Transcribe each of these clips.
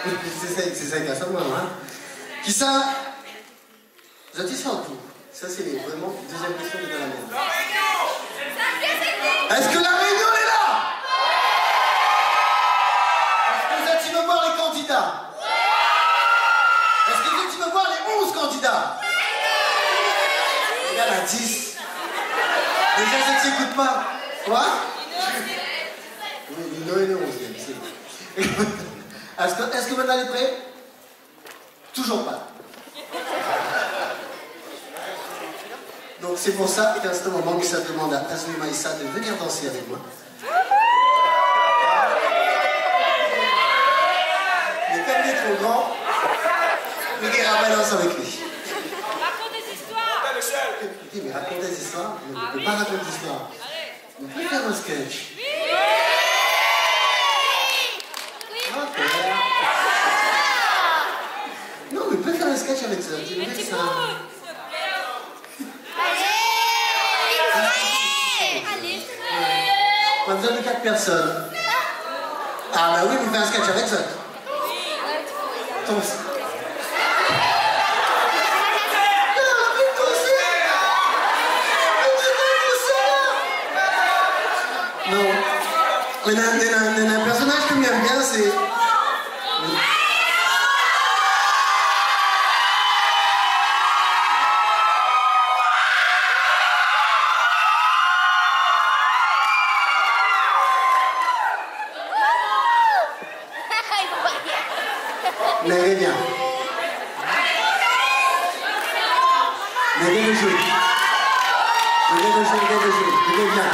C'est ça qui a ça, moi. Hein. Qui ça? Satisfait tout. Ça, c'est vraiment deuxième question de la merde. Est-ce que la réunion est là? Est-ce que vous êtes me voir les candidats? Est-ce que vous êtes me voir les 11 candidats? Il y en a 10. Déjà, ça ne s'écoute pas. Quoi? Oui, Lino est le 11e. Est-ce que vous allez prêt? Toujours pas. Donc c'est pour ça qu'à ce moment que ça demande à Azmi Maïssa de venir danser avec moi. Mais comme il est trop grand, le gars balance avec lui. Raconte des histoires. Ok, mais raconte des histoires. On ne peut pas raconter d'histoires. On peut faire un sketch. Ok. Non, mais on peut faire un sketch avec ça. Tu me dis ça. On a besoin de 4 personnes. Ah bah oui, vous faites un sketch avec ça. Non. Mais un personnage que j'aime bien, c'est... Levez bien. Levez le jeu. Levez le jeu, levez le jeu. Levez bien.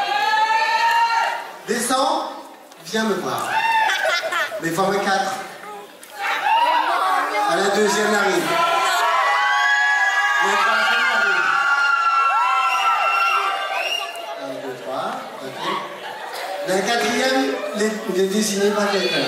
Descends, viens me voir. Mais forme 4. À la deuxième arrive. La troisième arrive. 1, 2, 3. Ok. La quatrième, les désigner par quelqu'un.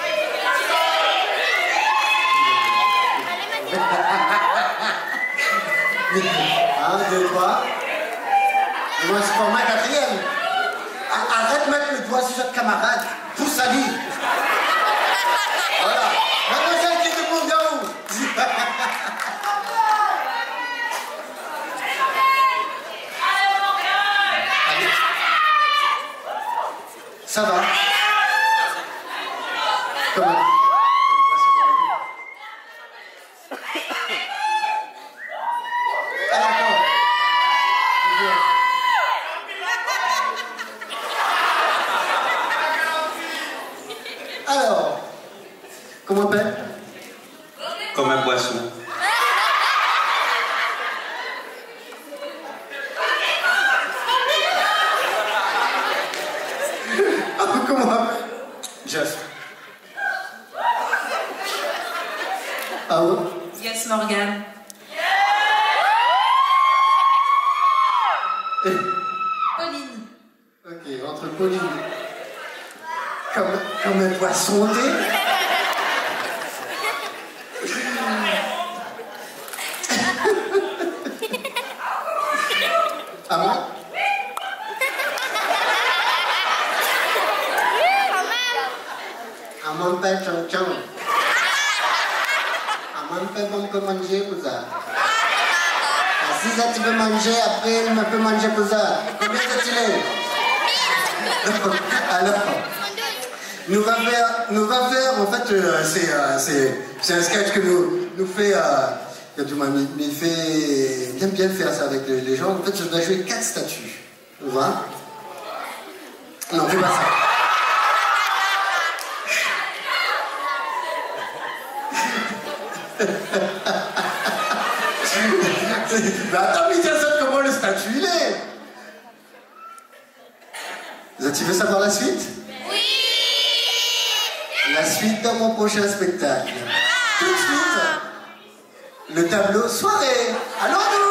1, 2, 3. Et moi, c'est pour ma quatrième. Arrête de mettre le doigt sur votre camarade. Pousse à lui. Voilà. Mademoiselle qui est de mon garou. Ça va. Comment? Alors, comment on appelle? Comme un poisson. Comment on appelle? Jeff. Ah ouais? Yes, Morgan. Pauline. Ok, entre Pauline. Comme un poisson thé. À moi? À mon père, chon. À mon père, on peut manger pour ça. Si ça tu veux manger, après, il me peut manger pour ça. Combien ça tu l'es? Alors, nous va faire, en fait, c'est un sketch que nous fait, que tu m'as fait, bien faire ça avec les gens. En fait, je dois jouer 4 statues. Tu vois? Non, fais pas ça. Mais attends, mais tiens, comment le statut il est? Tu veux savoir la suite? Oui. La suite dans mon prochain spectacle. Tout de suite, le tableau soirée. Allons-nous!